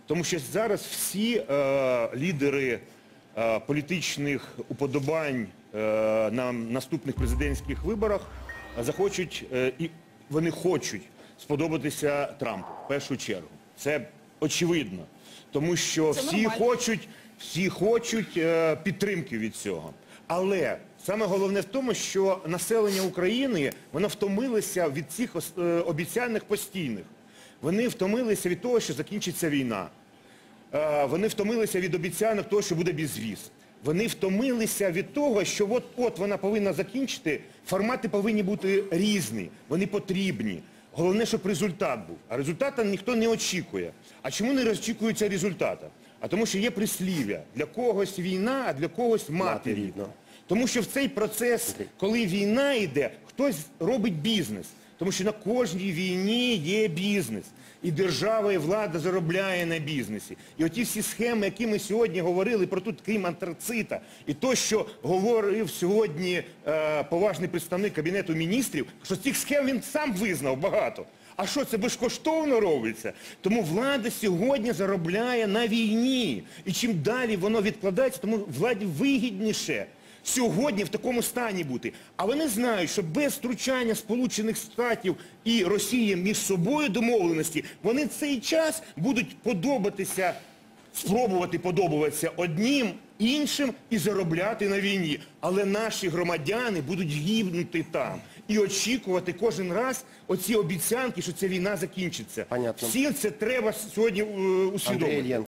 Тому що зараз всі лідери політичних уподобань на наступних президентських виборах захочуть, і вони хочуть сподобатися Трампу в першу чергу. Це очевидно. Тому що всі хочуть підтримки від цього. Але саме головне в тому, що населення України, воно втомилося від цих обіцянок постійних. Вони втомилися від того, що закінчиться війна. Вони втомилися від обіцянок того, що буде безвіз. Вони втомилися від того, що от вона повинна закінчити, формати повинні бути різні, вони потрібні. Головне, щоб результат був. А результату ніхто не очікує. А чому не очікується результату? А тому що є прислів'я. Для когось війна, а для когось мати рідна. Тому що в цей процес, коли війна йде, хтось робить бізнес. Тому що на кожній війні є бізнес. І держава, і влада заробляє на бізнесі. І оті всі схеми, які ми сьогодні говорили про тут, крім антрацита, і то, що говорив сьогодні поважний представник Кабінету міністрів, що цих схем він сам визнав багато. А що, це безкоштовно робиться? Тому влада сьогодні заробляє на війні. І чим далі воно відкладається, тому владі вигідніше сьогодні в такому стані бути. А вони знають, що без втручання Сполучених Штатів і Росії між собою домовленості, вони цей час будуть спробувати подобатися одним, іншим і заробляти на війні. Але наші громадяни будуть гибнути там і очікувати кожен раз оці обіцянки, що ця війна закінчиться. Понятно. Всім це треба сьогодні усвідомити.